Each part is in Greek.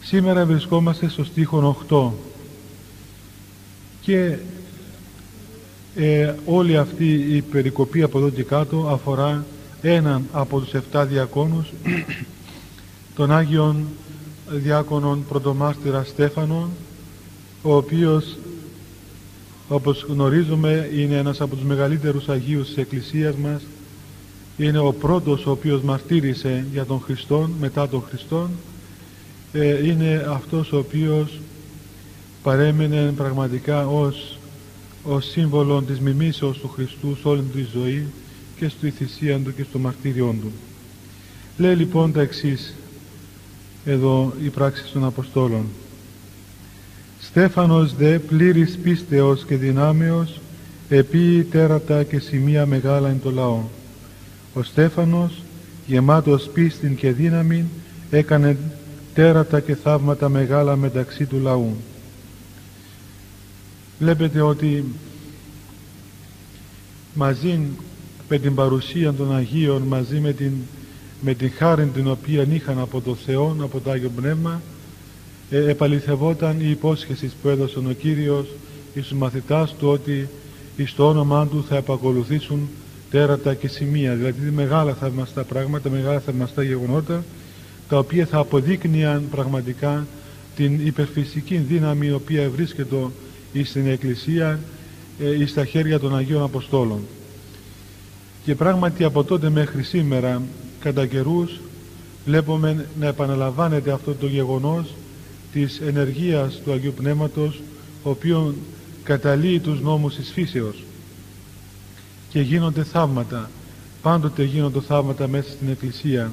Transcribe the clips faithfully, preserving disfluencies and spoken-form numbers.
Σήμερα βρισκόμαστε στο στίχο οκτώ και ε, όλη αυτή η περικοπή από εδώ και κάτω αφορά έναν από τους επτά διακόνους, τον Άγιον Διάκονον Πρωτομάρτυρα Στέφανον, ο οποίος, όπως γνωρίζουμε, είναι ένας από τους μεγαλύτερους Αγίους της Εκκλησίας μας. Είναι ο πρώτος ο οποίος μαρτύρησε για τον Χριστόν μετά τον Χριστόν. ε, είναι αυτός ο οποίος παρέμενε πραγματικά ως, ως σύμβολο της μιμήσεως του Χριστού σε όλη τη ζωή και στη θυσία του και στο μαρτύριόν του. Λέει λοιπόν τα εξής εδώ η πράξη των Αποστόλων. Στέφανος δε πλήρης πίστεως και δυνάμεως επίη τέρατα και σημεία μεγάλα εν το λαό. Ο Στέφανος γεμάτος πίστην και δύναμη έκανε τέρατα και θαύματα μεγάλα μεταξύ του λαού. Βλέπετε ότι μαζί με την παρουσία των Αγίων, μαζί με την, με την χάρη την οποία είχαν από το Θεό, από το Άγιο Πνεύμα, ε, επαληθευόταν η υπόσχεση που έδωσε ο Κύριος εις τους μαθητάς του ότι εις το όνομά του θα επακολουθήσουν τέρατα και σημεία, δηλαδή μεγάλα θαυμαστά πράγματα, μεγάλα θαυμαστά γεγονότα, τα οποία θα αποδείκνυαν πραγματικά την υπερφυσική δύναμη η οποία βρίσκεται στην Εκκλησία ε, στα χέρια των Αγίων Αποστόλων. Και πράγματι από τότε μέχρι σήμερα κατά καιρούς βλέπουμε να επαναλαμβάνεται αυτό το γεγονός της ενεργείας του Αγίου Πνεύματος, ο οποίος καταλύει τους νόμους της φύσεως και γίνονται θαύματα. Πάντοτε γίνονται θαύματα μέσα στην Εκκλησία.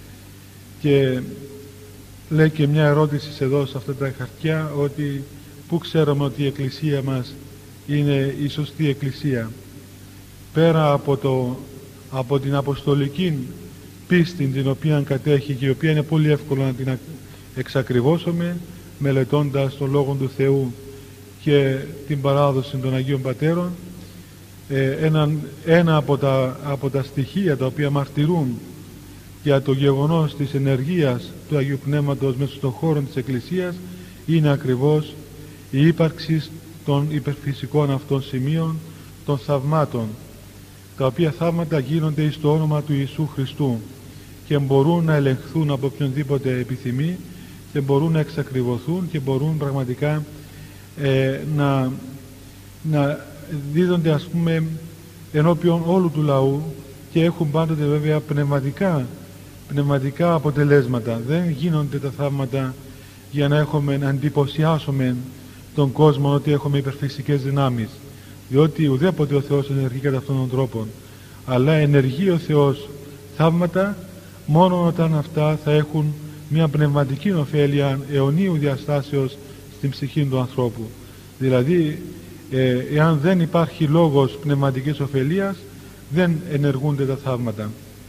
Και λέει και μια ερώτηση εδώ σε αυτά τα χαρτιά, ότι πού ξέρουμε ότι η Εκκλησία μας είναι η σωστή Εκκλησία? Πέρα από, το, από την αποστολική πίστη την οποία κατέχει και η οποία είναι πολύ εύκολο να την εξακριβώσουμε μελετώντας τον Λόγο του Θεού και την παράδοση των Αγίων Πατέρων, ε, ένα, ένα από, τα, από τα στοιχεία τα οποία μαρτυρούν για το γεγονός της ενεργείας του Αγίου Πνεύματος μέσα στον χώρο της Εκκλησίας είναι ακριβώς η ύπαρξη των υπερφυσικών αυτών σημείων, των θαυμάτων, τα οποία θαύματα γίνονται εις το όνομα του Ιησού Χριστού και μπορούν να ελεγχθούν από οποιονδήποτε επιθυμεί και μπορούν να εξακριβωθούν και μπορούν πραγματικά ε, να, να δίδονται, ας πούμε, ενώπιον όλου του λαού και έχουν πάντοτε βέβαια πνευματικά, πνευματικά αποτελέσματα. Δεν γίνονται τα θαύματα για να έχουμε, να εντυπωσιάσουμε τον κόσμο ότι έχουμε υπερφυσικές δυνάμεις, διότι ουδέποτε ο Θεός ενεργεί κατά αυτόν τον τρόπο, αλλά ενεργεί ο Θεός θαύματα μόνο όταν αυτά θα έχουν μια πνευματική ωφέλεια αιωνίου διαστάσεως στην ψυχή του ανθρώπου. Δηλαδή ε, εάν δεν υπάρχει λόγος πνευματικής ωφελίας, δεν ενεργούνται τα θαύματα.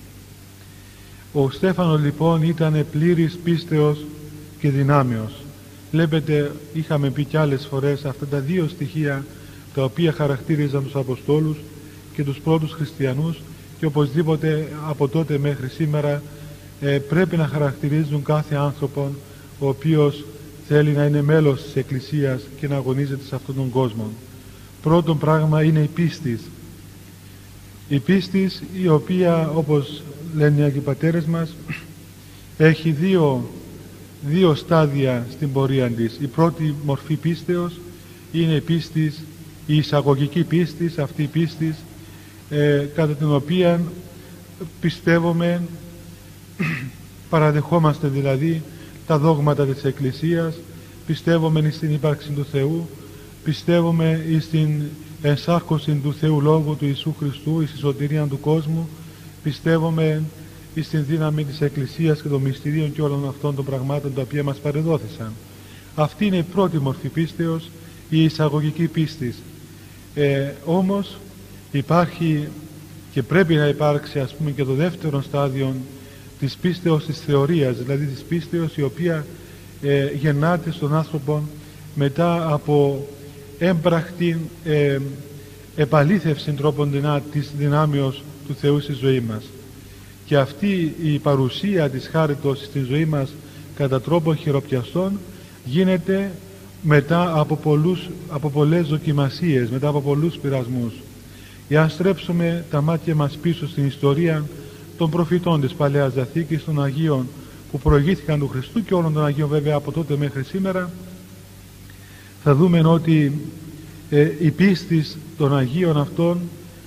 Ο Στέφανος λοιπόν ήταν πλήρης πίστεως και δυνάμεως. Βλέπετε, είχαμε πει κι άλλες φορές αυτά τα δύο στοιχεία τα οποία χαρακτήριζαν τους Αποστόλους και τους πρώτους χριστιανούς και οπωσδήποτε από τότε μέχρι σήμερα ε, πρέπει να χαρακτηρίζουν κάθε άνθρωπο ο οποίος θέλει να είναι μέλος της Εκκλησίας και να αγωνίζεται σε αυτόν τον κόσμο. Πρώτον πράγμα είναι η πίστη. Η πίστη η οποία, όπως λένε οι Άγιοι Πατέρες μας, έχει δύο, δύο στάδια στην πορεία της. Η πρώτη μορφή πίστεως είναι η πίστη, η εισαγωγική πίστη, αυτή η πίστη ε, κατά την οποία πιστεύουμε, παραδεχόμαστε δηλαδή τα δόγματα της Εκκλησίας, πιστεύουμε στην ύπαρξη του Θεού, πιστεύουμε στην ενσάρκωση του Θεού Λόγου του Ιησού Χριστού, στη σωτηρία του κόσμου, πιστεύουμε στην δύναμη της Εκκλησίας και των μυστηρίων και όλων αυτών των πραγμάτων τα οποία μας παρεδόθησαν. Αυτή είναι η πρώτη μορφή πίστεως, η εισαγωγική πίστη. Ε, όμως υπάρχει και πρέπει να υπάρξει, ας πούμε, και το δεύτερο στάδιο της πίστεως της θεωρίας, δηλαδή της πίστεως η οποία ε, γεννάται στον άνθρωπο μετά από έμπρακτη ε, επαλήθευση τρόπον της δυνάμεως του Θεού στη ζωή μας. Και αυτή η παρουσία της χάριτος στη ζωή μας κατά τρόπο χειροπιαστών, γίνεται μετά από, πολλούς, από πολλές δοκιμασίες, μετά από πολλούς πειρασμούς. Για να στρέψουμε τα μάτια μας πίσω στην ιστορία των προφητών της Παλαιάς Διαθήκης, των Αγίων που προηγήθηκαν του Χριστού και όλων των Αγίων βέβαια από τότε μέχρι σήμερα, θα δούμε ότι ε, η πίστη των Αγίων αυτών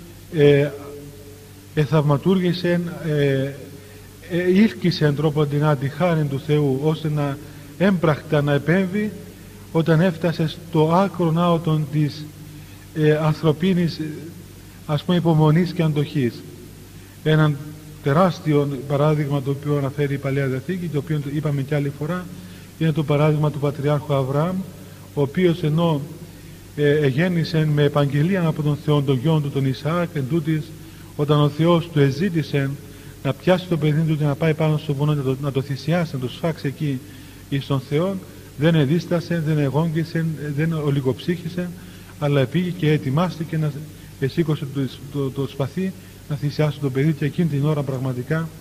ε, εθαυματούργησε, ε, ε, ήρκησε εν τρόπο την τη χάρη του Θεού, ώστε να έμπρακτα να επέμβει όταν έφτασε στο άκρο άωτον της ε, ανθρωπίνης, ας πούμε, υπομονής και αντοχής. Έναν τεράστιο παράδειγμα το οποίο αναφέρει η Παλαιά Διαθήκη, το οποίο είπαμε κι άλλη φορά, είναι το παράδειγμα του Πατριάρχου Αβραάμ, ο οποίος ενώ ε, εγέννησε με επαγγελία από τον Θεό τον γιο του τον Ισαάκ, εν τούτης, όταν ο Θεός του εζήτησε να πιάσει το παιδί του και να πάει πάνω στο βουνό, να το, να το θυσιάσει, να το σφάξει εκεί εις τον Θεό, δεν εδίστασε, δεν εγόγγισε, δεν ολιγοψύχησε, αλλά πήγε και ετοιμάστηκε να σήκωσε το, το, το σπαθί να θυσιάσει το παιδί, και εκείνη την ώρα πραγματικά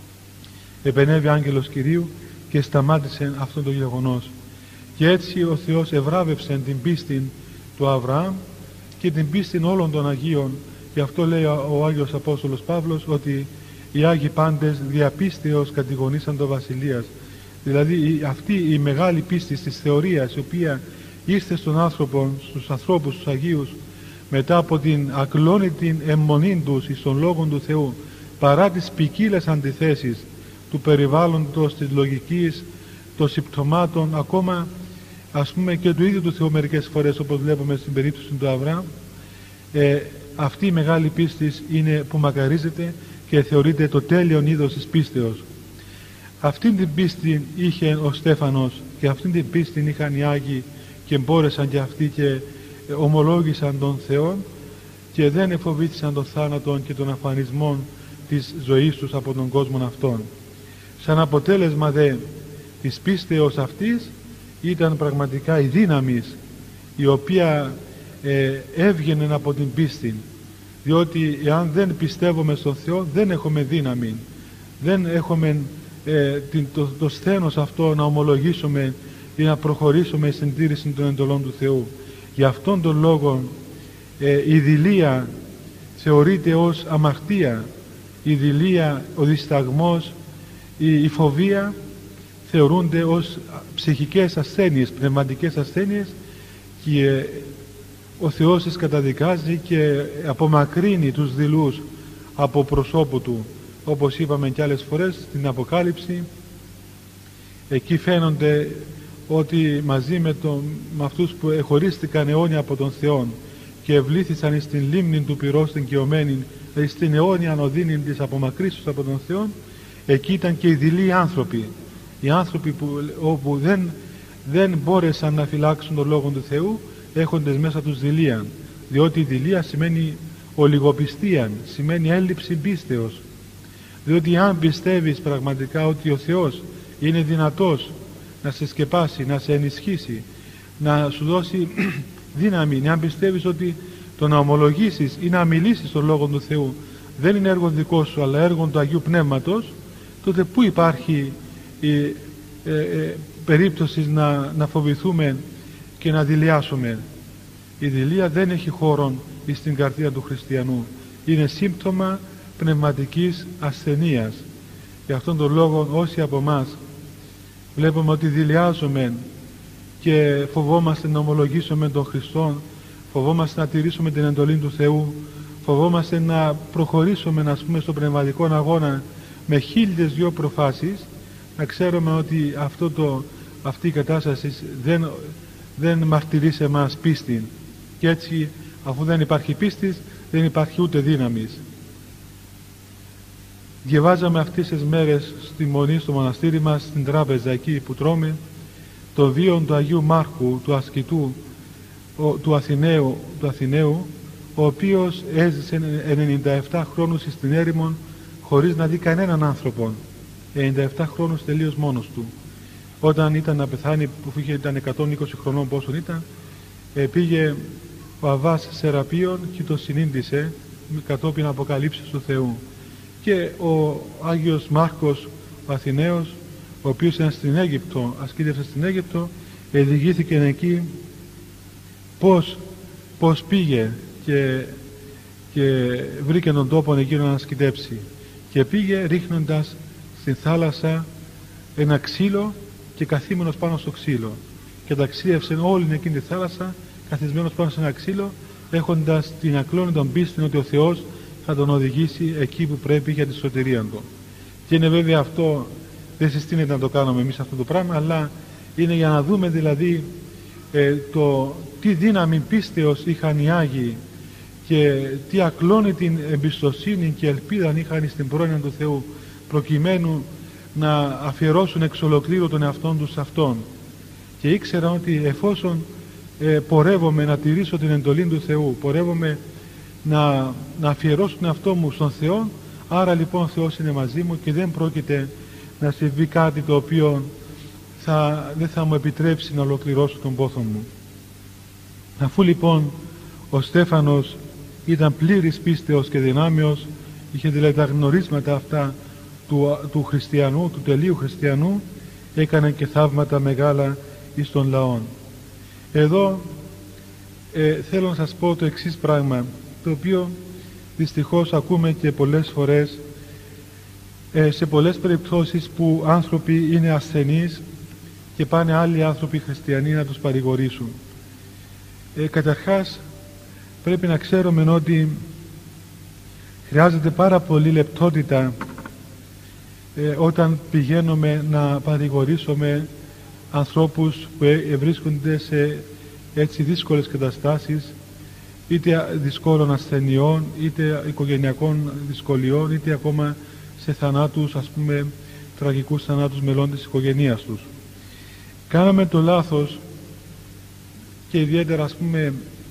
επενέβη άγγελος Κυρίου και σταμάτησε αυτό το γεγονός. Και έτσι ο Θεός ευράβευσε την πίστη του Αβραάμ και την πίστη όλων των Αγίων. Γι' αυτό λέει ο Άγιος Απόστολος Παύλος ότι οι Άγιοι πάντες διαπίστεως κατηγονήσαν το βασιλείας. Δηλαδή αυτή η μεγάλη πίστη της θεωρίας, η οποία ήρθε στον άνθρωπο, στους ανθρώπους, στους Αγίους, μετά από την ακλόνητη αιμονή τους εις τον Λόγον του Θεού, παρά τις ποικίλες αντιθέσεις του περιβάλλοντος, της λογικής, των συμπτωμάτων, ακόμα ας πούμε και του ίδιου του Θεού μερικές φορές, όπως βλέπουμε στην περίπτωση του Αβραάμ, ε, αυτή η μεγάλη πίστη είναι που μακαρίζεται και θεωρείται το τέλειον είδος της πίστεως. Αυτήν την πίστη είχε ο Στέφανος και αυτήν την πίστη είχαν οι Άγιοι και μπόρεσαν και αυτοί και ομολόγησαν τον Θεό και δεν εφοβήθησαν τον θάνατο και τον αφανισμό της ζωής τους από τον κόσμο αυτόν. Σαν αποτέλεσμα δε της πίστεως αυτής ήταν πραγματικά η δύναμη η οποία ε, έβγαινε από την πίστη, διότι εάν δεν πιστεύουμε στον Θεό δεν έχουμε δύναμη, δεν έχουμε ε, την, το, το σθένος αυτό να ομολογήσουμε ή να προχωρήσουμε στην τήρηση των εντολών του Θεού. Γι' αυτόν τον λόγο ε, η δειλία θεωρείται ως αμαρτία, η δειλία, ο δισταγμός, η, η φοβία θεωρούνται ως ψυχικές ασθένειες, πνευματικές ασθένειες, και ε, ο Θεός τις καταδικάζει και απομακρύνει τους δειλούς από προσώπου Του, όπως είπαμε και άλλες φορές στην Αποκάλυψη. Εκεί φαίνονται ότι μαζί με, το, με αυτούς που εχωρίστηκαν αιώνια από τον Θεό και ευλήθησαν στην λίμνη του πυρός την κοιωμένη, δηλαδή στην αιώνια οδύνη της απομακρύσεως από τον Θεό, εκεί ήταν και οι δειλοί άνθρωποι, οι άνθρωποι που, όπου δεν, δεν μπόρεσαν να φυλάξουν τον Λόγο του Θεού, έχοντες μέσα τους δειλία, διότι η δειλία σημαίνει ολιγοπιστία, σημαίνει έλλειψη πίστεως. Διότι αν πιστεύεις πραγματικά ότι ο Θεός είναι δυνατός να σε σκεπάσει, να σε ενισχύσει, να σου δώσει δύναμη, αν πιστεύεις ότι το να ομολογήσεις ή να μιλήσεις τον Λόγο του Θεού δεν είναι έργο δικό σου αλλά έργο του Αγίου Πνεύματος, τότε πού υπάρχει η ε, ε, περίπτωση να, να φοβηθούμε και να δειλιάσουμε. Η δειλία δεν έχει χώρο στην καρδία του χριστιανού, είναι σύμπτωμα πνευματικής ασθενείας. Γι' αυτόν τον λόγο όσοι από εμάς βλέπουμε ότι δειλιάζουμε και φοβόμαστε να ομολογήσουμε τον Χριστό, φοβόμαστε να τηρήσουμε την εντολή του Θεού, φοβόμαστε να προχωρήσουμε, να πούμε, στον πνευματικό αγώνα με χίλιες δυο προφάσεις, να ξέρουμε ότι αυτό το, αυτή η κατάσταση δεν, δεν μαρτυρεί σε εμάς πίστη, και έτσι αφού δεν υπάρχει πίστη δεν υπάρχει ούτε δύναμη. Διαβάζαμε αυτές τις μέρες στη Μονή, στο μοναστήρι μας, στην τράπεζα εκεί που τρώμε, το βίο του Αγίου Μάρκου, του ασκητού, ο, του, Αθηναίου, του Αθηναίου, ο οποίος έζησε ενενήντα επτά χρόνους στην έρημον χωρίς να δει κανέναν άνθρωπο. ενενήντα επτά χρόνους τελείως μόνος του. Όταν ήταν να πεθάνει, που είχε, ήταν εκατόν είκοσι χρονών πόσον ήταν, ε, πήγε ο Αββάς Σεραπείων και το συνήντησε κατόπιν αποκαλύψεις του Θεού. Και ο Άγιος Μάρκος ο Αθηναίος ο οποίος ήταν στην Αίγυπτο, ασκήτευσε στην Αίγυπτο, διηγήθηκε εκεί πώς, πώς πήγε και, και βρήκε τον τόπο εκείνο να ασκητεύσει, και πήγε ρίχνοντας στην θάλασσα ένα ξύλο και καθήμενος πάνω στο ξύλο, και ταξίδευσε όλη εκείνη τη θάλασσα καθισμένος πάνω σε ένα ξύλο, έχοντας την ακλόνητη πίστη ότι ο Θεός θα τον οδηγήσει εκεί που πρέπει για τη σωτηρία του. Και είναι βέβαια αυτό, δεν συστήνεται να το κάνουμε εμείς αυτό το πράγμα, αλλά είναι για να δούμε δηλαδή ε, το τι δύναμη πίστεως είχαν οι Άγιοι και τι ακλόνητη εμπιστοσύνη και ελπίδα είχαν στην πρόνοια του Θεού, προκειμένου να αφιερώσουν εξ ολοκλήρου τον εαυτόν τους σε Αυτόν. Και ήξεραν ότι εφόσον ε, πορεύομαι να τηρήσω την εντολή του Θεού, πορεύομαι να, να αφιερώσω τον εαυτό μου στον Θεό, άρα λοιπόν ο Θεός είναι μαζί μου και δεν πρόκειται να συμβεί κάτι το οποίο θα, δεν θα μου επιτρέψει να ολοκληρώσω τον πόθο μου. Αφού λοιπόν ο Στέφανος ήταν πλήρης πίστεως και δυνάμεως, είχε δηλαδή τα γνωρίσματα αυτά του, του χριστιανού, του τελείου χριστιανού, έκανε και θαύματα μεγάλα εις των λαών. Εδώ ε, θέλω να σας πω το εξής πράγμα, το οποίο δυστυχώς ακούμε και πολλές φορές ε, σε πολλές περιπτώσεις που άνθρωποι είναι ασθενείς και πάνε άλλοι άνθρωποι χριστιανοί να τους παρηγορήσουν. Ε, καταρχάς πρέπει να ξέρουμε ότι χρειάζεται πάρα πολύ λεπτότητα ε, όταν πηγαίνουμε να παρηγορήσουμε ανθρώπους που ε, βρίσκονται σε έτσι δύσκολες καταστάσεις, είτε δυσκόλων ασθενειών, είτε οικογενειακών δυσκολιών, είτε ακόμα σε θανάτους, ας πούμε τραγικούς θανάτους μελών της οικογένειας τους. Κάναμε το λάθος, και ιδιαίτερα ας πούμε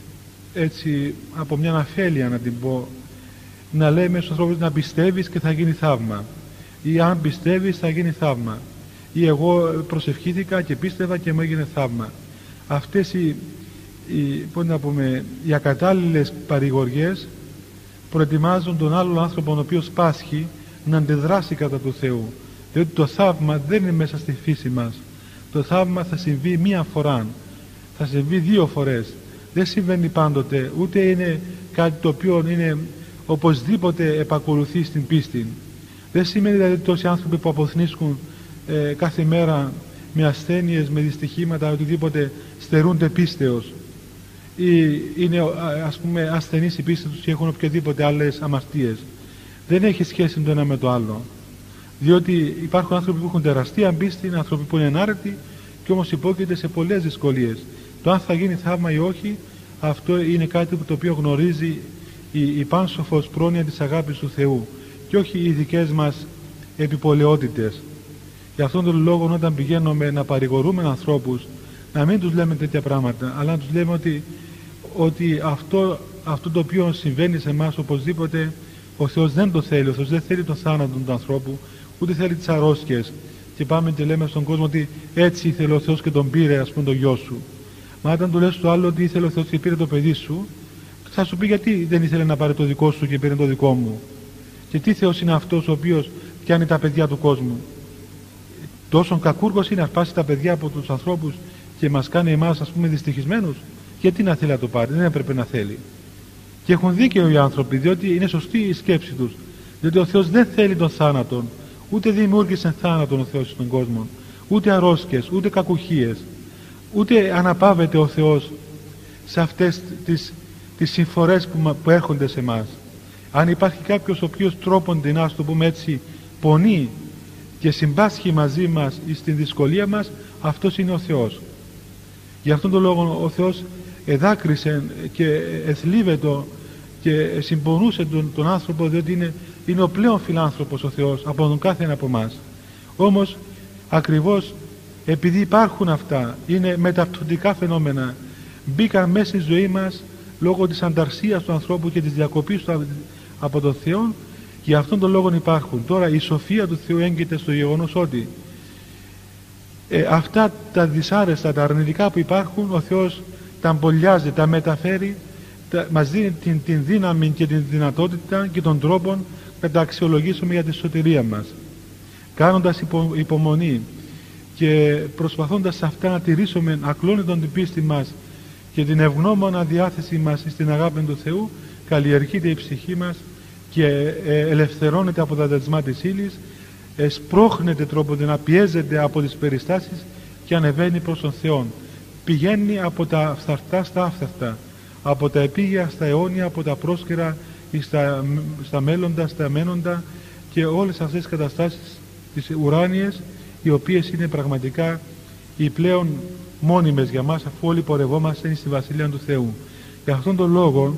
έτσι από μια αφέλεια να την πω, να λέμε στους ανθρώπους να πιστεύεις και θα γίνει θαύμα, ή αν πιστεύεις θα γίνει θαύμα, ή εγώ προσευχήθηκα και πίστευα και μου έγινε θαύμα. Αυτές οι, οι, πώς να πούμε, οι ακατάλληλες παρηγοριές προετοιμάζουν τον άλλον άνθρωπο ο οποίος πάσχει να αντιδράσει κατά του Θεού, διότι το θαύμα δεν είναι μέσα στη φύση μας. Το θαύμα θα συμβεί μία φορά, θα συμβεί δύο φορές, δεν συμβαίνει πάντοτε, ούτε είναι κάτι το οποίο είναι οπωσδήποτε επακολουθεί στην πίστη. Δεν σημαίνει δηλαδή τόσοι άνθρωποι που αποθνίσκουν ε, κάθε μέρα με ασθένειες, με δυστυχήματα, οτιδήποτε, στερούνται πίστεως, ή είναι ας πούμε ασθενείς η πίστη τους και έχουν οποιαδήποτε άλλες αμαρτίες. Δεν έχει σχέση το ένα με το άλλο, διότι υπάρχουν άνθρωποι που έχουν τεραστία πίστη, άνθρωποι που είναι ενάρετοι και όμως υπόκειται σε πολλές δυσκολίες. Το αν θα γίνει θαύμα ή όχι, αυτό είναι κάτι που το οποίο γνωρίζει η, η πάνσοφος πρόνοια της αγάπης του Θεού και όχι οι δικές μας επιπολαιότητες. Γι' αυτόν τον λόγο όταν πηγαίνουμε να παρηγορούμε ανθρώπους, να μην τους λέμε τέτοια πράγματα, αλλά να τους λέμε ότι, ότι αυτό, αυτό το οποίο συμβαίνει σε εμάς οπωσδήποτε ο Θεός δεν το θέλει. Ο Θεός δεν θέλει τον θάνατο του ανθρώπου, ούτε θέλει τις αρρώσκες. Και πάμε και λέμε στον κόσμο ότι έτσι ήθελε ο Θεός και τον πήρε, ας πούμε, το γιο σου. Μα όταν του λες στο άλλο ότι ήθελε ο Θεός και πήρε το παιδί σου, θα σου πει γιατί δεν ήθελε να πάρει το δικό σου και πήρε το δικό μου. Και τι Θεός είναι αυτός ο οποίος πιάνει τα παιδιά του κόσμου? Τόσο κακούργος είναι να σπάσει τα παιδιά από τους ανθρώπους και μας κάνει εμάς, ας πούμε, δυστυχισμένους? Γιατί να θέλει να το πάρει? Δεν έπρεπε να θέλει. Και έχουν δίκαιο οι άνθρωποι, διότι είναι σωστή η σκέψη τους. Διότι ο Θεός δεν θέλει τον θάνατον, ούτε δημιούργησε θάνατον ο Θεός στον κόσμο, ούτε αρρώσκες, ούτε κακουχίες, ούτε αναπαύεται ο Θεός σε αυτές τις, τις συμφορές που, που έρχονται σε εμάς. Αν υπάρχει κάποιος ο οποίος τρόπον την, ας το πούμε έτσι, πονεί και συμπάσχει μαζί μας στην δυσκολία μας, αυτός είναι ο Θεός. Γι' αυτόν τον λόγο ο Θεός εδάκρυσε και εθλίβετο και συμπονούσε τον, τον άνθρωπο, διότι είναι, είναι ο πλέον φιλάνθρωπος ο Θεός από τον κάθε ένα από εμάς. Όμως ακριβώς επειδή υπάρχουν αυτά, είναι μεταπτωτικά φαινόμενα, μπήκαν μέσα στη ζωή μας λόγω της ανταρσίας του ανθρώπου και της διακοπής του από τον Θεό. Για αυτόν τον λόγο υπάρχουν. Τώρα η σοφία του Θεού έγκυται στο γεγονός ότι ε, αυτά τα δυσάρεστα, τα αρνητικά που υπάρχουν, ο Θεός τα αμπολιάζει, τα μεταφέρει, τα, μας δίνει την, την δύναμη και την δυνατότητα και τον τρόπο να τα αξιολογήσουμε για τη σωτηρία μας. Κάνοντας υπο, υπομονή και προσπαθώντας σε αυτά να τηρήσουμε ακλόνητον την πίστη μας και την ευγνώμονα διάθεση μας στην αγάπη του Θεού, καλλιεργείται η ψυχή μας και ελευθερώνεται από τα δεσμά της ύλης, σπρώχνεται τρόποτε να πιέζεται από τις περιστάσεις και ανεβαίνει προς τον Θεό. Πηγαίνει από τα φθαρτά στα άφθαρτα, από τα επίγεια στα αιώνια, από τα πρόσκαιρα στα, στα μέλλοντα, στα μένοντα, και όλες αυτές τις καταστάσεις τις ουράνιες, οι οποίες είναι πραγματικά οι πλέον μόνιμες για μας, αφού όλοι πορευόμαστε στη Βασιλεία του Θεού. Για αυτόν τον λόγο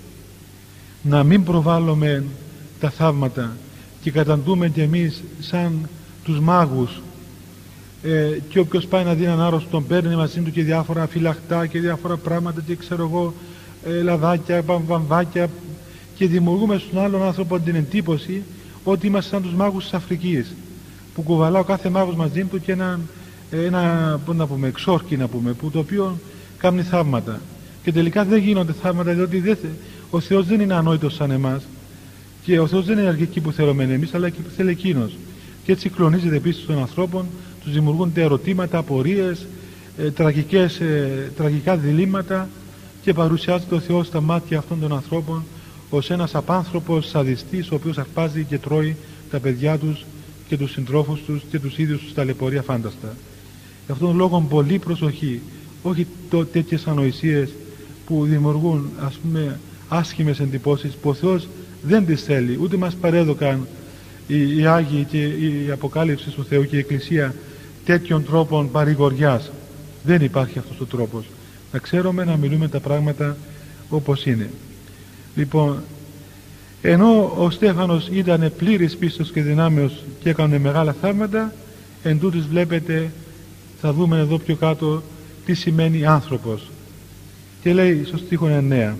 να μην προβάλλουμε τα θαύματα και καταντούμε κι εμείς σαν τους μάγους, ε, και όποιος πάει να δει έναν άρρωστο τον παίρνει μαζί του και διάφορα φυλαχτά και διάφορα πράγματα και ξέρω εγώ ε, λαδάκια, βαμβάκια, και δημιουργούμε στον άλλον άνθρωπο την εντύπωση ότι είμαστε σαν τους μάγους της Αφρικής, που κουβαλά ο κάθε μάγος μαζί του και ένα, ένα πώς να πούμε, εξόρκι να πούμε, που το οποίο κάνει θαύματα, και τελικά δεν γίνονται θαύματα, διότι δεν, ο Θεός δεν είναι ανόητος σαν εμάς, και ο Θεός δεν είναι εκεί που θέλουμε εμείς, αλλά εκεί που θέλει εκείνος, και έτσι κλονίζεται επίσης των ανθρώπων, τους δημιουργούνται ερωτήματα, απορίες, ε, τραγικές, ε, τραγικά διλήμματα, και παρουσιάζεται ο Θεός στα μάτια αυτών των ανθρώπων ως ένας απάνθρωπος σαδιστής, ο οποίος αρπάζει και τρώει τα παιδιά τους και τους συντρόφους τους και τους ίδιους τους ταλαιπωρεί αφάνταστα. Γι' αυτόν τον λόγο πολύ προσοχή, όχι το, τέτοιες ανοησίες που δημιουργούν, ας πούμε, άσχημες εντυπώσεις που ο Θεός δεν τις θέλει, ούτε μας παρέδωκαν οι, οι Άγιοι και η Αποκάλυψη του Θεού και η Εκκλησία τέτοιων τρόπων παρηγοριάς. Δεν υπάρχει αυτός ο τρόπος. Να ξέρουμε να μιλούμε τα πράγματα όπως είναι. Λοιπόν, ενώ ο Στέφανος ήταν πλήρης πίστος και δυνάμεως και έκανε μεγάλα θαύματα, εν τούτης βλέπετε, θα δούμε εδώ πιο κάτω τι σημαίνει άνθρωπος. Και λέει στο στίχο εννέα: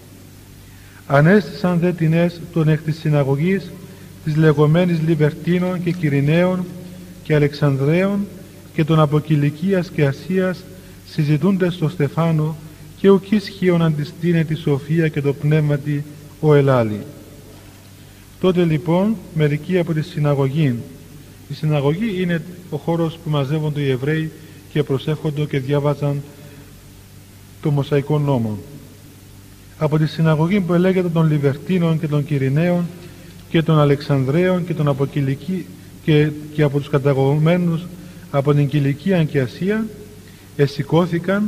«Ανέστησαν δε τινές των εκ της συναγωγής της λεγόμενης Λιβερτίνων και Κυριναίων και Αλεξανδραίων και των από Κιλικίας και Ασίας, συζητούνται στο Στεφάνο, και ουκ ίσχυον αντιστήνε τη σοφία και το πνεύματι ο ελάλη». Τότε λοιπόν μερικοί από τη συναγωγή, η συναγωγή είναι ο χώρος που μαζεύονται οι Εβραίοι και προσεύχονται και διάβαζαν το Μωσαϊκό νόμο, από τη συναγωγή που ελέγεται των Λιβερτίνων και των Κυριναίων και των Αλεξανδραίων και των από Κιλική, και, και από τους καταγωγμένους από την Κιλικία και Ασία, εσηκώθηκαν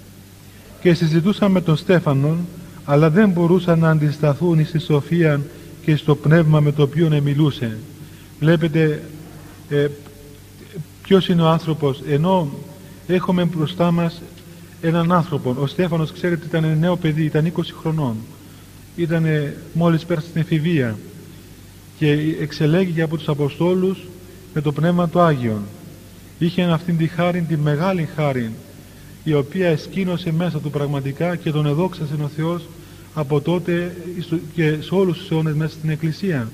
και συζητούσαν με τον Στέφανον, αλλά δεν μπορούσαν να αντισταθούν στη σοφία και στο πνεύμα με το οποίο μιλούσε. Βλέπετε ε, ποιος είναι ο άνθρωπος, ενώ έχουμε μπροστά μας έναν άνθρωπο. Ο Στέφανος, ξέρετε, ήταν νέο παιδί, ήταν είκοσι χρονών, ήταν μόλις πέρασε στην εφηβεία και εξελέγηκε από τους Αποστόλους με το Πνεύμα του Άγιον. Είχε αυτήν τη χάρη, τη μεγάλη χάρη, η οποία εσκήνωσε μέσα του πραγματικά και τον εδόξασε ο Θεός από τότε και σε όλους τους αιώνες μέσα στην Εκκλησία.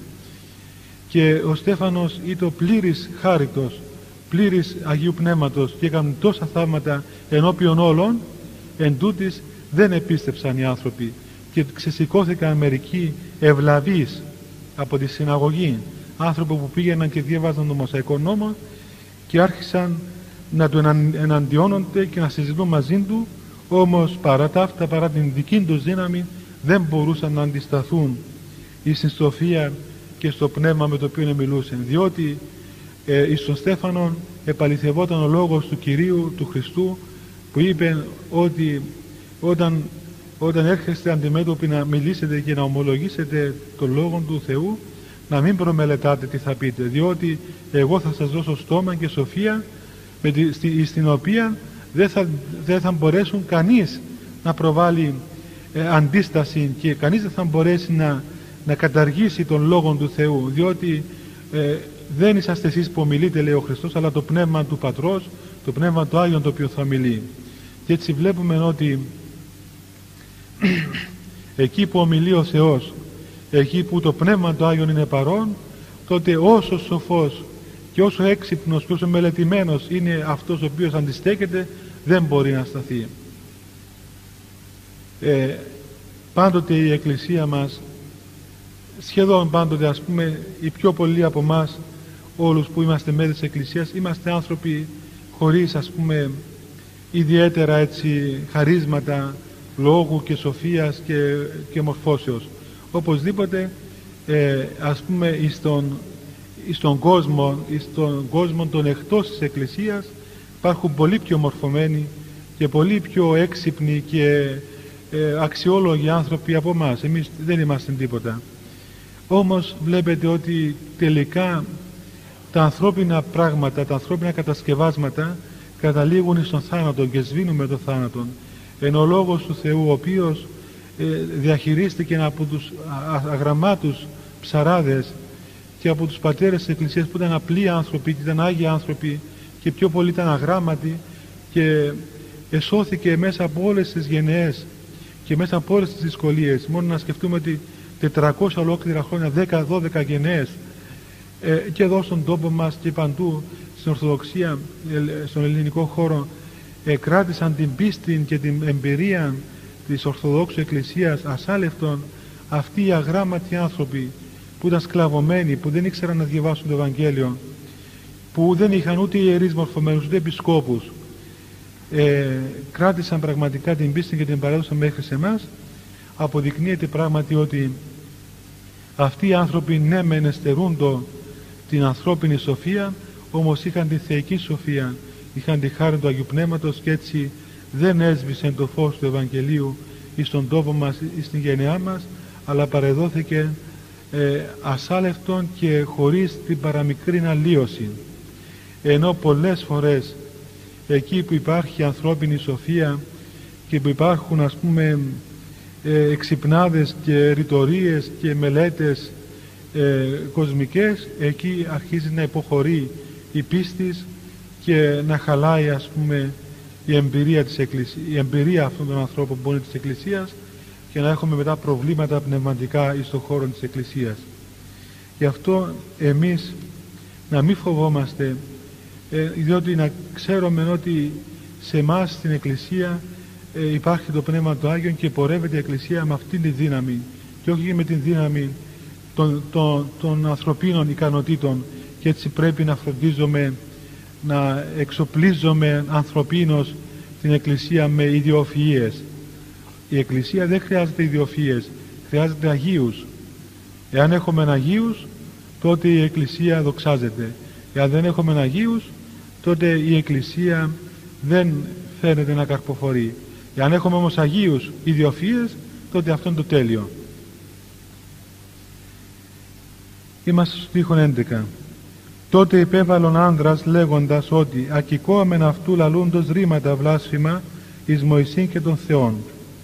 Και ο Στέφανος ήταν πλήρης χάριτος, πλήρης Αγίου Πνεύματος και έκανε τόσα θαύματα ενώπιον όλων, εν τούτης δεν επίστεψαν οι άνθρωποι και ξεσηκώθηκαν μερικοί ευλαβείς από τη συναγωγή, άνθρωποι που πήγαιναν και διέβαζαν τον Μωσαϊκό νόμο και άρχισαν να του εναντιώνονται και να συζητούν μαζί του, όμως παρά τα αυτά, παρά την δική τους δύναμη, δεν μπορούσαν να αντισταθούν στην σοφία και στο πνεύμα με το οποίο μιλούσαν, διότι ε, εις τον Στέφανον επαληθευόταν ο λόγος του Κυρίου, του Χριστού, που είπε ότι όταν, όταν έρχεστε αντιμέτωποι να μιλήσετε και να ομολογήσετε τον λόγο του Θεού, να μην προμελετάτε τι θα πείτε, διότι εγώ θα σας δώσω στόμα και σοφία με τη, στη, στην οποία δεν θα, δεν θα μπορέσουν κανείς να προβάλλει ε, αντίσταση και κανείς δεν θα μπορέσει να, να καταργήσει τον λόγο του Θεού, διότι ε, δεν είσαστε εσείς που ομιλείτε, λέει ο Χριστός, αλλά το πνεύμα του Πατρός, το πνεύμα του Άγιον το οποίο θα ομιλεί. Και έτσι βλέπουμε ότι εκεί που ομιλεί ο Θεός, εκεί που το πνεύμα του Άγιον είναι παρόν, τότε όσο σοφός και όσο έξυπνος και όσο μελετημένος είναι αυτός ο οποίος αντιστέκεται, δεν μπορεί να σταθεί. Ε, πάντοτε η Εκκλησία μας, σχεδόν πάντοτε, ας πούμε, οι πιο πολλοί από εμάς, όλους που είμαστε μέλη της Εκκλησίας, είμαστε άνθρωποι χωρίς ας πούμε ιδιαίτερα έτσι χαρίσματα λόγου και σοφίας και, και μορφώσεως. Οπωσδήποτε ε, ας πούμε στον, στον κόσμο στον κόσμο των εκτός της Εκκλησίας υπάρχουν πολύ πιο μορφωμένοι και πολύ πιο έξυπνοι και ε, αξιόλογοι άνθρωποι από εμάς. Εμείς δεν είμαστε τίποτα. Όμως βλέπετε ότι τελικά τα ανθρώπινα πράγματα, τα ανθρώπινα κατασκευάσματα καταλήγουν στον θάνατο και σβήνουν με τον θάνατο. Ενώ ο Λόγος του Θεού, ο οποίος ε, διαχειρίστηκε από τους αγραμμάτους ψαράδες και από τους πατέρες της Εκκλησίας που ήταν απλοί άνθρωποι και ήταν άγιοι άνθρωποι και πιο πολύ ήταν αγράμματοι, και εσώθηκε μέσα από όλες τις γενναίες και μέσα από όλες τις δυσκολίες. Μόνο να σκεφτούμε ότι τετρακόσια ολόκληρα χρόνια, δέκα δώδεκα γενναίες, ε, και εδώ στον τόπο μας και παντού στην Ορθοδοξία, ε, στον ελληνικό χώρο, ε, κράτησαν την πίστη και την εμπειρία της Ορθοδόξου Εκκλησίας ασάλευτον αυτοί οι αγράμματοι άνθρωποι που ήταν σκλαβωμένοι, που δεν ήξεραν να διαβάσουν το Ευαγγέλιο, που δεν είχαν ούτε ιερείς μορφωμένους ούτε επισκόπους, ε, κράτησαν πραγματικά την πίστη και την παρέδωσαν μέχρι σε εμάς. Αποδεικνύεται πράγματι ότι αυτοί οι άνθρωποι ναι μεν εστερούν το, την ανθρώπινη σοφία, όμως είχαν την θεϊκή σοφία, είχαν τη χάρη του Αγίου Πνεύματος, και έτσι δεν έσβησε το φως του Ευαγγελίου εις στον τόπο μας ή στην γενεά μας, αλλά παρεδόθηκε ε, ασάλευτον και χωρίς την παραμικρή αλλίωση. Ενώ πολλές φορές εκεί που υπάρχει ανθρώπινη σοφία και που υπάρχουν ας πούμε ε, εξυπνάδες και ρητορίες και μελέτες ε, κοσμικές, εκεί αρχίζει να υποχωρεί η πίστη και να χαλάει ας πούμε η εμπειρία, της Εκκλησίας, η εμπειρία αυτών των ανθρώπων που είναι της Εκκλησίας, και να έχουμε μετά προβλήματα πνευματικά εις τον χώρο της Εκκλησίας. Γι' αυτό εμείς να μην φοβόμαστε, ε, διότι να ξέρουμε ότι σε εμάς στην Εκκλησία ε, υπάρχει το Πνεύμα του Άγιον και πορεύεται η Εκκλησία με αυτήν τη δύναμη και όχι με την δύναμη των, των, των ανθρωπίνων ικανοτήτων, και έτσι πρέπει να φροντίζουμε να εξοπλίζουμε ανθρωπίνως την Εκκλησία με ιδιοφυΐες. Η Εκκλησία δεν χρειάζεται ιδιοφυΐες, χρειάζεται Αγίους. Εάν έχουμε Αγίους, τότε η Εκκλησία δοξάζεται. Εάν δεν έχουμε Αγίους, τότε η Εκκλησία δεν φαίνεται να καρποφορεί. Εάν έχουμε όμως Αγίους ιδιοφυΐες, τότε αυτό είναι το τέλειο. Είμαστε στο στίχο έντεκα. Τότε υπέβαλον άνδρας λέγοντας ότι ακηκόαμεν αυτού λαλούντος ρήματα βλάσφημα εις Μωυσήν και των Θεών.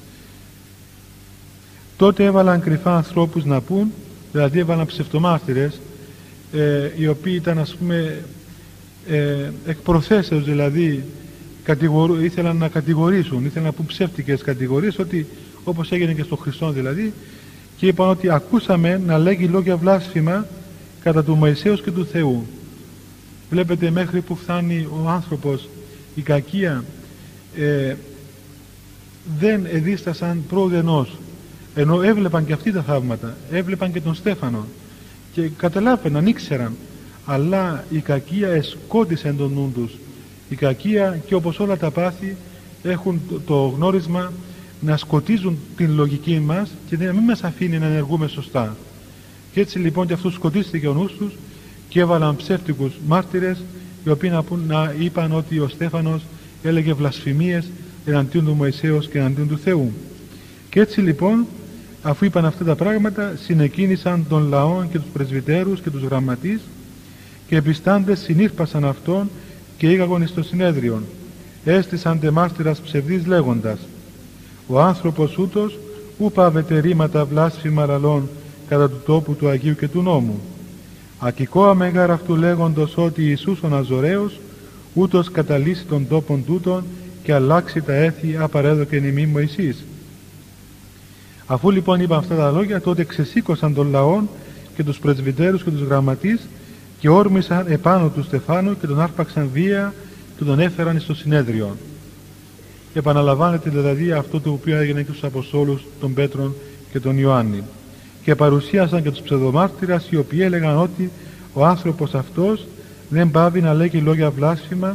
Τότε έβαλαν κρυφά ανθρώπους να πούν, δηλαδή έβαλαν ψευτομάρτυρες, ε, οι οποίοι ήταν ας πούμε ε, εκ προθέσεως, δηλαδή κατηγορού, ήθελαν να κατηγορήσουν, ήθελαν να πούν ψεύτικες κατηγορίες, ότι όπως έγινε και στον Χριστό δηλαδή, και είπαν ότι ακούσαμε να λέγει λόγια βλάσφημα κατά του Μωυσέως και του Θεού. Βλέπετε μέχρι που φτάνει ο άνθρωπος, η κακία, ε, δεν εδίστασαν πρόδενός, ενώ έβλεπαν και αυτοί τα θαύματα, έβλεπαν και τον Στέφανο και καταλάβαιναν, ήξεραν, αλλά η κακία εσκότισε τον νου τους. Η κακία, και όπως όλα τα πάθη, έχουν το, το γνώρισμα να σκοτίζουν την λογική μας και να μην μας αφήνει να ενεργούμε σωστά. Και έτσι λοιπόν και αυτούς σκοτίστηκε ο νους τους και έβαλαν ψεύτικους μάρτυρες, οι οποίοι να, πούν, να είπαν ότι ο Στέφανος έλεγε βλασφημίες εναντίον του Μωυσέως και εναντίον του Θεού. Και έτσι λοιπόν, αφού είπαν αυτά τα πράγματα, συνεκίνησαν των λαών και τους πρεσβυτέρους και τους γραμματείς, και επιστάντες συνήρπασαν αυτόν και ήγαγον εις το συνέδριον. Έστησαν τε μάρτυρας ψευδής λέγοντας: ο άνθρωπος ούτως ου πάβεται ρήματα βλάσφημα λαλών κατά του τόπου του Αγίου και του νόμου. Ακηκόαμε γάρ αυτού λέγοντος ότι Ιησούς ο Ναζωραίος ούτως καταλύσει τον τόπον τούτον και αλλάξει τα έθη απαρέδοκεν ημί Μωυσής. Αφού λοιπόν είπαν αυτά τα λόγια, τότε ξεσήκωσαν των λαών και τους πρεσβυτέρους και τους γραμματείς και όρμησαν επάνω του Στεφάνου και τον άρπαξαν βία και τον έφεραν στο συνέδριο. Επαναλαμβάνεται δηλαδή αυτό το οποίο έγινε και στους Αποστόλους των Πέτρων και τον Ιωάννη. Και παρουσίασαν και τους ψευδομάρτυρας, οι οποίοι έλεγαν ότι ο άνθρωπος αυτός δεν πάβει να λέγει λόγια βλάσφημα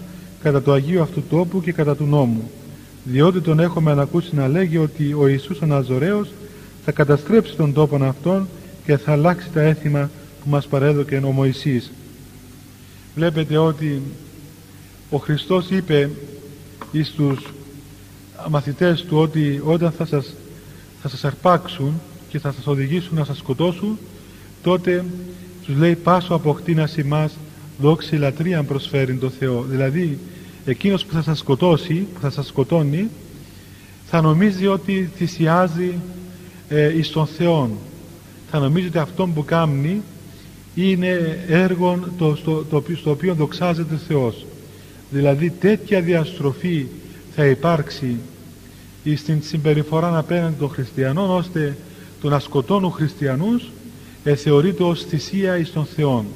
κατά το Αγίο αυτού τόπου και κατά του νόμου, διότι τον έχουμε ανακούσει να λέγει ότι ο Ιησούς ο Ναζωραίος θα καταστρέψει τον τόπον αυτόν και θα αλλάξει τα έθιμα που μας παρέδωκε ο Μωυσής. Βλέπετε ότι ο Χριστός είπε εις τους μαθητές του ότι όταν θα σας, θα σας αρπάξουν και θα σας οδηγήσουν να σας σκοτώσουν, τότε τους λέει πάσο αποκτήνας ημάς δόξη λατρεία προσφέρει το Θεό. Δηλαδή εκείνος που θα σας σκοτώσει, που θα σας σκοτώνει, θα νομίζει ότι θυσιάζει ε, εις τον Θεόν. Θα νομίζει ότι αυτό που κάνει είναι έργο το, στο, το, στο οποίο δοξάζεται ο Θεός. Δηλαδή τέτοια διαστροφή θα υπάρξει στην συμπεριφορά απέναντι των χριστιανών, ώστε το να σκοτώνουν χριστιανούς ε, θεωρείται ως θυσία εις τον Θεόν.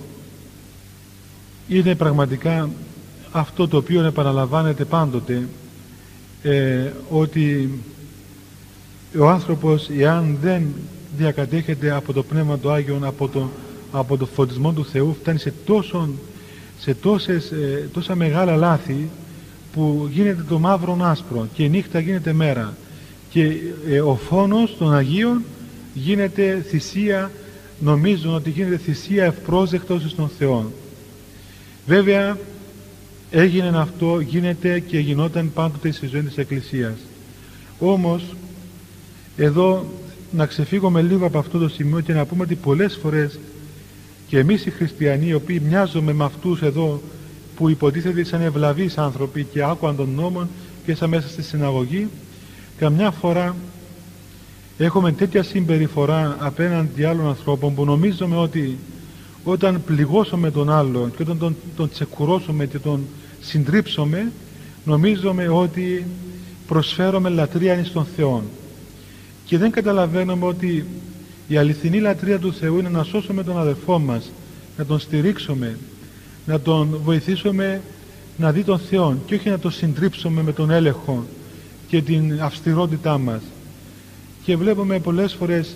Είναι πραγματικά αυτό το οποίο επαναλαμβάνεται πάντοτε, ε, ότι ο άνθρωπος, εάν δεν διακατέχεται από το Πνεύμα του Άγιον, από το, από το φωτισμό του Θεού, φτάνει σε, τόσο, σε τόσες, ε, τόσα μεγάλα λάθη, που γίνεται το μαύρο άσπρο και η νύχτα γίνεται μέρα και ε, ο φόνος των Αγίων γίνεται θυσία, νομίζουν ότι γίνεται θυσία ευπρόσδεκτος στον Θεό. Βέβαια έγινε αυτό, γίνεται και γινόταν πάντοτε στη ζωή της Εκκλησίας. Όμως εδώ να ξεφύγουμε λίγο από αυτό το σημείο και να πούμε ότι πολλές φορές και εμείς οι χριστιανοί, οι οποίοι μοιάζουμε με αυτούς εδώ που υποτίθεται σαν ευλαβείς άνθρωποι και άκουαν των νόμων και σαν μέσα στη συναγωγή, καμιά φορά έχουμε τέτοια συμπεριφορά απέναντι άλλων ανθρώπων που νομίζουμε ότι όταν πληγώσουμε τον άλλον και όταν τον, τον τσεκουρώσουμε και τον συντρίψουμε, νομίζουμε ότι προσφέρουμε λατρεία στον Θεό, και δεν καταλαβαίνουμε ότι η αληθινή λατρεία του Θεού είναι να σώσουμε τον αδελφό μας, να τον στηρίξουμε, να τον βοηθήσουμε να δει τον Θεό και όχι να τον συντρίψουμε με τον έλεγχο και την αυστηρότητά μας. Και βλέπουμε πολλές φορές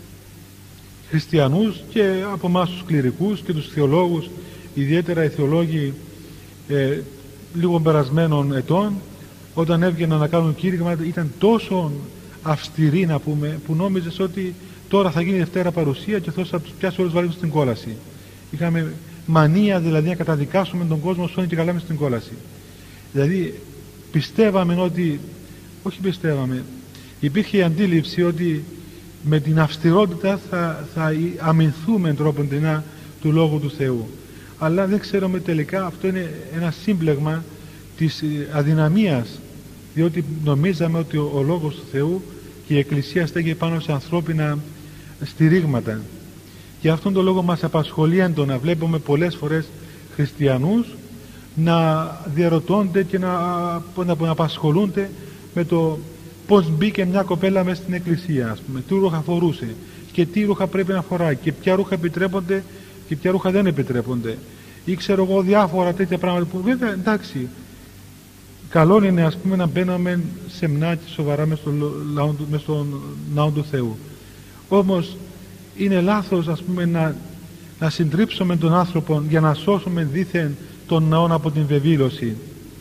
χριστιανούς και από εμάς τους κληρικούς και τους θεολόγους, ιδιαίτερα οι θεολόγοι ε, λίγο περασμένων ετών, όταν έβγαιναν να κάνουν κήρυγμα, ήταν τόσο αυστηροί, να πούμε, που νόμιζες ότι τώρα θα γίνει Δευτέρα Παρουσία και ο Θεός θα τους πιάσει όλους βάλει στην κόλαση. Είχαμε μανία δηλαδή να καταδικάσουμε τον κόσμο σώνει και καλά μες στην κόλαση. Δηλαδή πιστεύαμε ότι, όχι πιστεύαμε, υπήρχε η αντίληψη ότι με την αυστηρότητα θα, θα αμυνθούμε τρόποντινά του Λόγου του Θεού. Αλλά δεν ξέρουμε τελικά, αυτό είναι ένα σύμπλεγμα της αδυναμίας, διότι νομίζαμε ότι ο, ο Λόγος του Θεού και η Εκκλησία στέγει πάνω σε ανθρώπινα στηρίγματα. Και αυτόν τον λόγο μας απασχολεί έντονα. Βλέπουμε πολλές φορές χριστιανούς να διαρωτώνται και να, να, να απασχολούνται με το πώς μπήκε μια κοπέλα μέσα στην εκκλησία, ας πούμε, τι ρούχα φορούσε και τι ρούχα πρέπει να φοράει και ποια ρούχα επιτρέπονται και ποια ρούχα δεν επιτρέπονται, ή ξέρω εγώ διάφορα τέτοια πράγματα που βέβαια εντάξει, καλό είναι, ας πούμε, να μπαίναμε σεμνά και σοβαρά μες στον ναό του Θεού. Όμως είναι λάθος, ας πούμε, να, να συντρίψουμε τον άνθρωπο για να σώσουμε δήθεν τον ναό από την βεβήλωση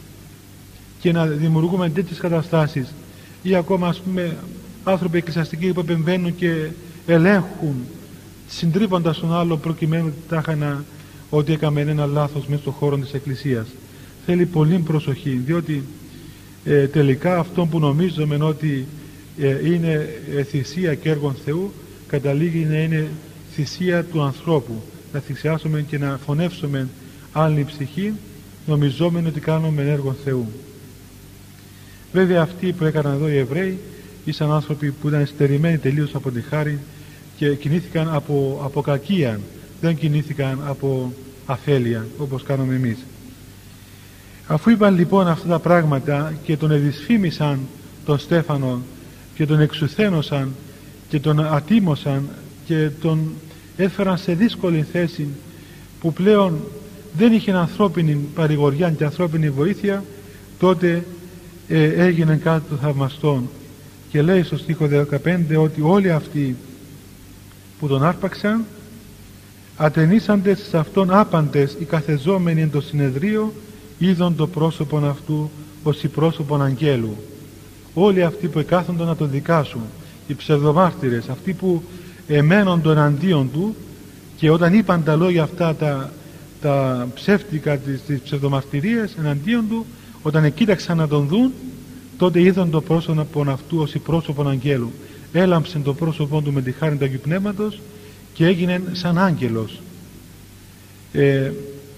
και να δημιουργούμε τέτοιες καταστάσεις, ή ακόμα, ας πούμε, άνθρωποι εκκλησιαστικοί που επεμβαίνουν και ελέγχουν συντρίβοντας τον άλλο προκειμένου τάχανα ότι έκαμε ένα λάθος μέσα στον χώρο της εκκλησίας. Θέλει πολύ προσοχή, διότι ε, τελικά αυτό που νομίζουμε ότι ε, είναι ε, θυσία και έργο Θεού, καταλήγει να είναι θυσία του ανθρώπου, να θυσιάσουμε και να φωνεύσουμε άλλη ψυχή νομιζόμενοι ότι κάνουμε έργο Θεού. Βέβαια αυτοί που έκαναν εδώ οι Εβραίοι ήσαν άνθρωποι που ήταν στερημένοι τελείως από τη χάρη και κινήθηκαν από, από κακία, δεν κινήθηκαν από αφέλεια όπως κάνουμε εμείς. Αφού είπαν λοιπόν αυτά τα πράγματα και τον εδυσφήμισαν τον Στέφανο και τον εξουθένωσαν και τον ατίμωσαν και τον έφεραν σε δύσκολη θέση που πλέον δεν είχε ανθρώπινη παρηγοριά και ανθρώπινη βοήθεια, τότε ε, έγινε κάτι το θαυμαστό και λέει στο στίχο δεκαπέντε ότι όλοι αυτοί που τον άρπαξαν ατενίσαντες σε αυτόν άπαντες οι καθεζόμενοι εν το συνεδρίο είδον το πρόσωπον αυτού ως η πρόσωπον αγγέλου. Όλοι αυτοί που εκάθονται να τον δικάσουν, οι ψευδομάρτυρες, αυτοί που εμένουν το εναντίον του, και όταν είπαν τα λόγια αυτά, τα, τα ψεύτικα, τις, τις ψευδομαρτυρίες εναντίον του, όταν κοίταξαν να τον δουν, τότε είδαν το πρόσωπον αυτού ως η πρόσωπον αγγέλου. Έλαμψε το πρόσωπό του με τη χάρη του Αγίου Πνεύματος και έγινε σαν άγγελος. Ε,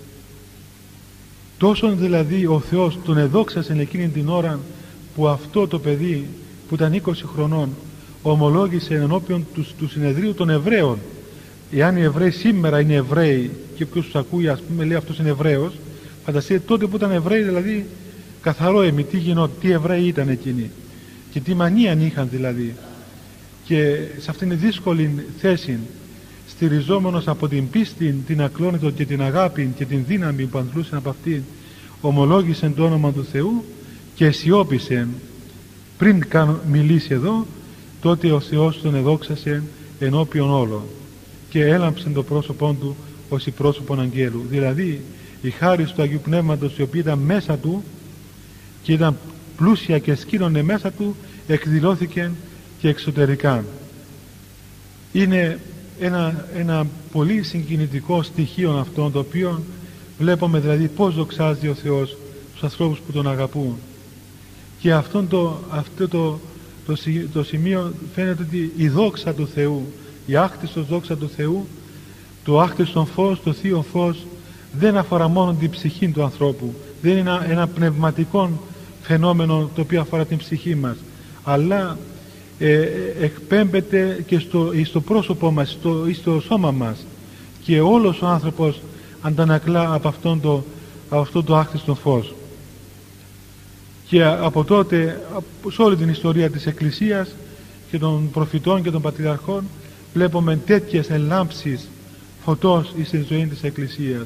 τόσο δηλαδή ο Θεός τον εδόξασε εκείνη την ώρα που αυτό το παιδί που ήταν είκοσι χρονών ομολόγησε ενώπιον του, του συνεδρίου των Εβραίων. Εάν οι Εβραίοι σήμερα είναι Εβραίοι και ποιος τους ακούει, ας πούμε, λέει αυτός είναι Εβραίος, φανταστείτε τότε που ήταν Εβραίοι, δηλαδή καθαρό εμεί, τι γινόταν, τι Εβραίοι ήταν εκείνοι και τι μανία είχαν δηλαδή. Και σε αυτήν την δύσκολη θέση, στηριζόμενος από την πίστη, την ακλόνητο και την αγάπη και την δύναμη που αντλούσε από αυτήν, ομολόγησε το όνομα του Θεού και αισιώπησε. Πριν καν μιλήσει εδώ, τότε ο Θεός τον εδόξασε ενώπιον όλων και έλαμψε το πρόσωπό του ως η πρόσωπον αγγέλου. Δηλαδή η χάρη του Αγίου Πνεύματος, η οποία ήταν μέσα του και ήταν πλούσια και σκήνωνε μέσα του, εκδηλώθηκε και εξωτερικά. Είναι ένα, ένα πολύ συγκινητικό στοιχείο αυτό, το οποίο βλέπουμε δηλαδή πώς δοξάζει ο Θεός τους ανθρώπους που τον αγαπούν. Και αυτό το, αυτό το, το, το σημείο φαίνεται ότι η δόξα του Θεού, η άκτιστος δόξα του Θεού, το άκτιστον φως, το θείο φως, δεν αφορά μόνο την ψυχή του ανθρώπου, δεν είναι ένα, ένα πνευματικό φαινόμενο το οποίο αφορά την ψυχή μας, αλλά ε, εκπέμπεται και στο, στο πρόσωπό μας, στο, στο σώμα μας, και όλος ο άνθρωπος αντανακλά από αυτόν το, από αυτό το άκτιστο φως. Και από τότε, σε όλη την ιστορία της Εκκλησίας και των προφητών και των πατριαρχών, βλέπουμε τέτοιες ελάμψεις φωτός στη ζωή της Εκκλησίας.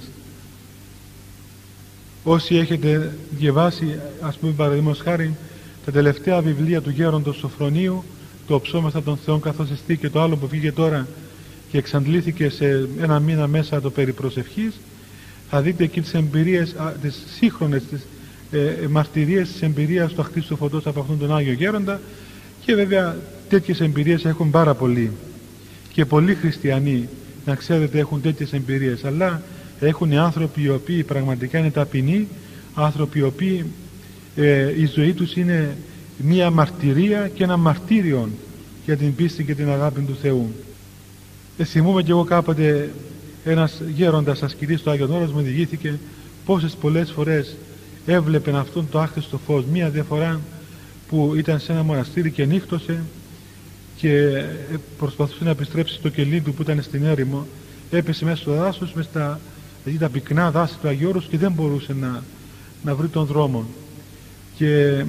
Όσοι έχετε διαβάσει, ας πούμε παραδείγματος χάρη, τα τελευταία βιβλία του γέροντος Σοφρονίου, το ψώμεθα των Θεών καθώς εστί, και το άλλο που βγήκε τώρα και εξαντλήθηκε σε ένα μήνα μέσα, το περί προσευχής, θα δείτε εκεί τις εμπειρίες, τις σύγχρονες, τις ε, μαρτυρίες της εμπειρίας του αχτίστου φωτός από αυτόν τον Άγιο Γέροντα. Και βέβαια τέτοιες εμπειρίες έχουν πάρα πολλοί και πολλοί χριστιανοί, να ξέρετε, έχουν τέτοιες εμπειρίες, αλλά έχουν οι άνθρωποι οι οποίοι πραγματικά είναι ταπεινοί, άνθρωποι οι οποίοι ε, η ζωή τους είναι μία μαρτυρία και ένα μαρτύριο για την πίστη και την αγάπη του Θεού. Ε, θυμούμαι κι εγώ κάποτε ένας γέροντας ασκητής στο Άγιον Όρος μου διηγήθηκε πόσες πολλές φορές έβλεπε αυτόν το άκτιστο φως. Μία διαφορά που ήταν σε ένα μοναστήρι και νύχτωσε και προσπαθούσε να επιστρέψει στο κελί του που ήταν στην έρημο, έπεσε μέσα στο δάσος, μέσα στα δηλαδή τα πυκνά δάση του Αγίου Όρους, και δεν μπορούσε να, να βρει τον δρόμο. Και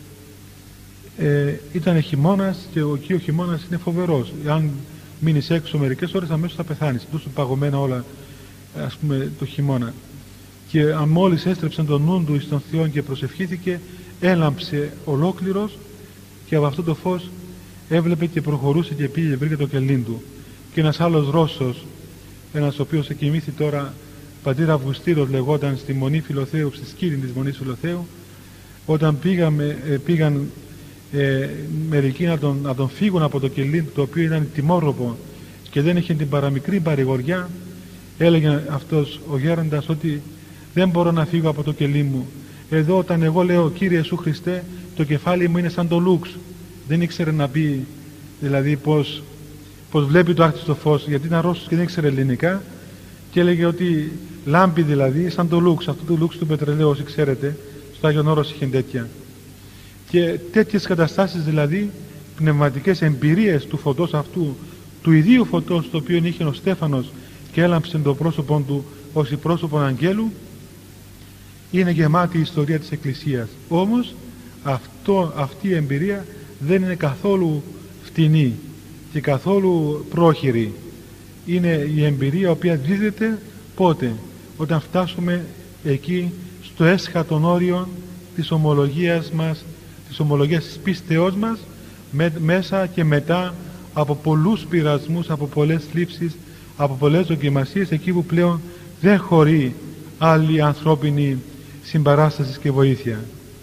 ε, ήταν χειμώνας, και εκεί ο χειμώνας είναι φοβερός. Αν μείνεις έξω μερικές ώρες, αμέσως θα πεθάνεις. Τόσο παγωμένα όλα, ας πούμε, το χειμώνα. Και αν μόλις έστρεψε τον νου του εις τον Θεό και προσευχήθηκε, έλαμψε ολόκληρος, και από αυτό το φως έβλεπε και προχωρούσε και πήγε και βρήκε το κελί του. Και ένας άλλος Ρώσος, ένας ο οποίος εκοιμήθη τώρα, πατήρ Αυγουστήρος λεγόταν, στη Μονή Φιλοθέου, στη σκήνη της Μονής Φιλοθέου, όταν πήγαμε, ε, πήγαν ε, μερικοί να τον, να τον φύγουν από το κελί του, το οποίο ήταν τιμόρροπο και δεν είχε την παραμικρή παρηγοριά, έλεγε αυτός ο γέροντας ότι δεν μπορώ να φύγω από το κελί μου. Εδώ όταν εγώ λέω Κύριε Ιησού Χριστέ, το κεφάλι μου είναι σαν το λούξ. Δεν ήξερε να πει δηλαδή πως, πως βλέπει το άκτιστο φως, γιατί ήταν Ρώσος και δεν ήξερε ελληνικά, και έλεγε ότι λάμπει δηλαδή σαν το λούξ, αυτό το λούξ του πετρελαίου, όσοι ξέρετε, στο Άγιον Όρος είχε τέτοια. Και τέτοιες καταστάσεις δηλαδή, πνευματικές εμπειρίες του φωτός αυτού, του ιδίου φωτός το οποίο είχε ο Στέφανος και έλαμψε το πρόσωπο του ως η πρόσωπον αγγέλου, είναι γεμάτη η ιστορία της Εκκλησίας. Όμως αυτό, αυτή η εμπειρία δεν είναι καθόλου φτηνή και καθόλου πρόχειρη. Είναι η εμπειρία η οποία δίδεται πότε? Όταν φτάσουμε εκεί στο έσχατον όριο της ομολογίας μας, της ομολογίας της πίστεώς μας, με, μέσα και μετά από πολλούς πειρασμούς, από πολλές θλίψεις, από πολλές δοκιμασίες, εκεί που πλέον δεν χωρεί άλλη ανθρώπινη συμπαράστασης και βοήθεια.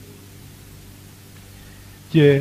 Και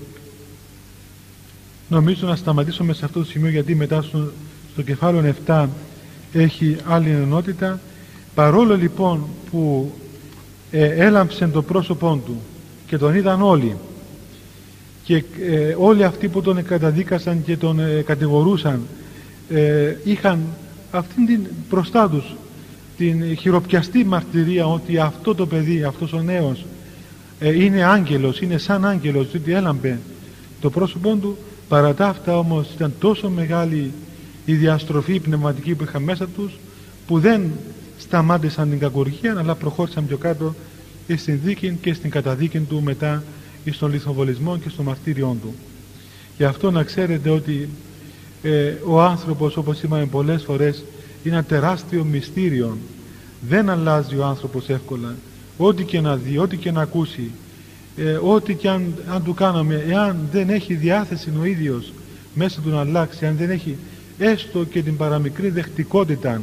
νομίζω να σταματήσουμε σε αυτό το σημείο, γιατί μετά στο, στο κεφάλαιο επτά έχει άλλη ενότητα. Παρόλο λοιπόν που ε, έλαμψε το πρόσωπό του και τον είδαν όλοι, και ε, όλοι αυτοί που τον καταδίκασαν και τον ε, κατηγορούσαν ε, είχαν αυτήν την μπροστά τους την χειροπιαστή μαρτυρία ότι αυτό το παιδί, αυτός ο νέος ε, είναι άγγελος, είναι σαν άγγελος, διότι έλαμπε το πρόσωπό του. Παρά τα αυτά όμως ήταν τόσο μεγάλη η διαστροφή πνευματική που είχαν μέσα τους, που δεν σταμάτησαν την κακουργία, αλλά προχώρησαν πιο κάτω στην δίκη και στην καταδίκη του, μετά στον λιθοβολισμό και στο μαρτύριό του. Γι' αυτό να ξέρετε ότι ε, ο άνθρωπος, όπως είπαμε πολλές φορές, είναι ένα τεράστιο μυστήριο. Δεν αλλάζει ο άνθρωπος εύκολα. Ό,τι και να δει, ό,τι και να ακούσει, ε, ό,τι και αν, αν του κάναμε, εάν δεν έχει διάθεση ο ίδιος μέσα του να αλλάξει, αν δεν έχει έστω και την παραμικρή δεχτικότητα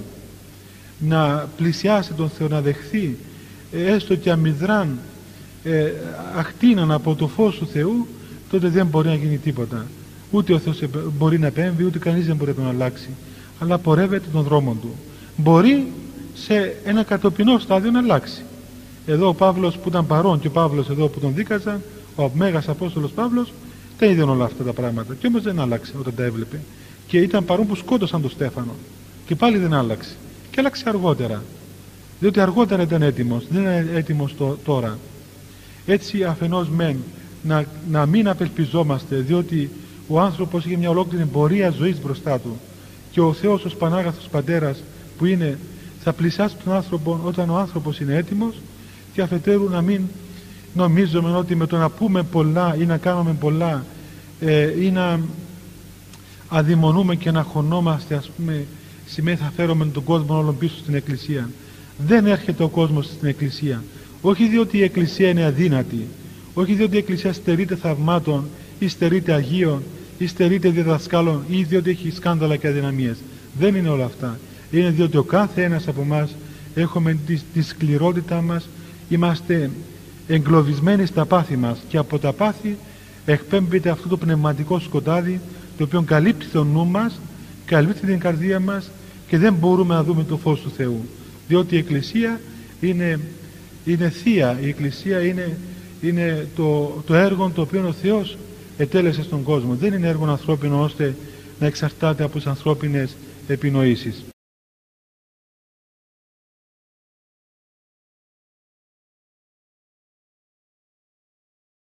να πλησιάσει τον Θεό, να δεχθεί έστω και αμυδράν ε, αχτίναν από το φως του Θεού, τότε δεν μπορεί να γίνει τίποτα. Ούτε ο Θεός μπορεί να επέμβει, ούτε κανείς δεν μπορεί να τον αλλάξει, αλλά πορεύεται τον δρόμο του. Μπορεί σε ένα κατοπινό στάδιο να αλλάξει. Εδώ ο Παύλος που ήταν παρόν, και ο Παύλος εδώ που τον δίκαζαν, ο Μέγας Απόστολος Παύλος, τα είδε όλα αυτά τα πράγματα, και όμως δεν άλλαξε όταν τα έβλεπε. Και ήταν παρόν που σκότωσαν τον Στέφανο, και πάλι δεν άλλαξε. Και άλλαξε αργότερα, διότι αργότερα ήταν έτοιμος, δεν είναι έτοιμος τώρα. Έτσι αφενός μεν να, να μην απελπιζόμαστε, διότι ο άνθρωπος είχε μια ολόκληρη πορεία ζωής μπροστά του, και ο Θεός ως Πανάγαθος Πατέρας που είναι, θα πλησιάσει τον άνθρωπο όταν ο άνθρωπος είναι έτοιμος. Και αφετέρου να μην νομίζουμε ότι με το να πούμε πολλά ή να κάνουμε πολλά ε, ή να αδειμονούμε και να χωνόμαστε, ας πούμε, σημαίνει θα φέρουμε τον κόσμο όλον πίσω στην Εκκλησία. Δεν έρχεται ο κόσμος στην Εκκλησία, όχι διότι η Εκκλησία είναι αδύνατη, όχι διότι η Εκκλησία στερείται θαυμάτων ή στερείται Αγίων ή στερείται διδασκάλων ή διότι έχει σκάνδαλα και αδυναμίες. Δεν είναι όλα αυτά. Είναι διότι ο κάθε ένας από εμάς έχουμε τη, τη σκληρότητά μας, είμαστε εγκλωβισμένοι στα πάθη μας, και από τα πάθη εκπέμπεται αυτό το πνευματικό σκοτάδι, το οποίο καλύπτει το νου μας, καλύπτει την καρδία μας, και δεν μπορούμε να δούμε το φως του Θεού, διότι η Εκκλησία είναι, είναι θεία. Η Εκκλησία είναι, είναι το, το έργο το οποίο ο Θεός ετέλεσε στον κόσμο. Δεν είναι έργο ανθρώπινο ώστε να εξαρτάται από τις ανθρώπινες επινοήσεις.